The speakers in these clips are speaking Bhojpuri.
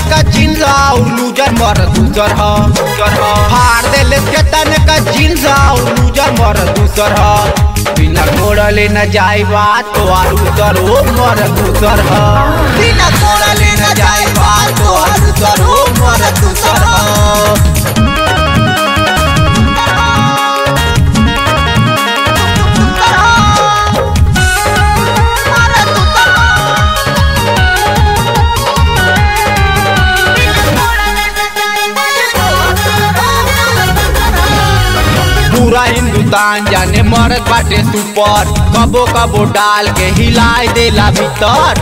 का जींस और लूजर मर दूसर फाड़ देले के तने का जींस और लूजर मर दूसर बिना घोड़ले न जाई बात तो आलूसर हो मर दूसर बिना घोड़ले न जाई बात तो आलूसर हो मर दूसर पूरा हिंदुस्तान जाने मरद बाटे सुपर कबो कबो डाल के हिलाए देला भीतर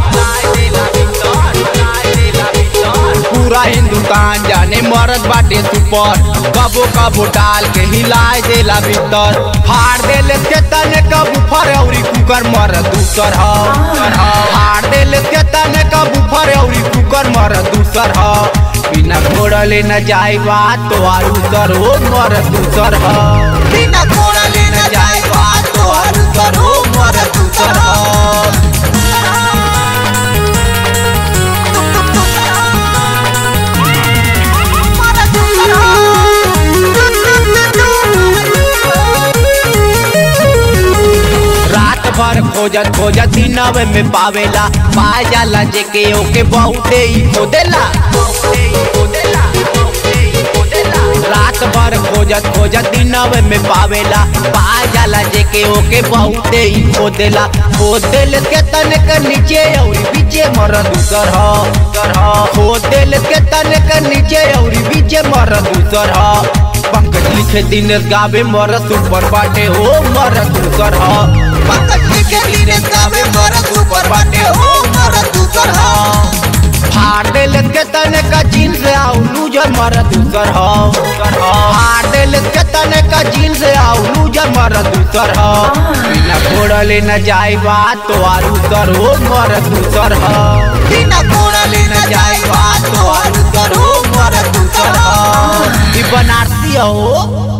पूरा हिंदुस्तान जाने मरद बाटे सुपर कबो कबो डाल के हिलाए देला भीतर फाड़ देले के तने कबू फर औरी कुकर मर दूसर फाड़ देले के तने कबू फर औरी कुकर मर दूसर बिना घोड़ले न जाई बात तो आलूसर हो मर दूसर बिना घोड़ले न जाई बात तो आलूसर हो मर दूसर भर खोजत खोजत दिनवे में पावेला पाए जाला जेके ओके बहुते ही खोदेला रात भर खोजत खोजत दिनवे में पावेला पाए जाला जेके ओके बहुते ही खोदेला खोदेल के तने के नीचे और पीछे मर दूसर खोदेल के तने के नीचे और पीछे मर दूसर पंकज लिखे दिनेश गावे मर सुपर बाटे हो मर दूसर पंकज लिखे दिनेश गावे मर सुपर बाटे हो मर दूसर फाड़ देले के तने का जींस आउ लूजर मर दूसर फाड़ देले के तने का जींस आउ लूजर मर दूसर बिना घोड़ले न जाई बात तो आलूसर हो मर दूसर बिना घोड़ले न जाई बात तो आलूसर हो मर दूसर बनारसी हो।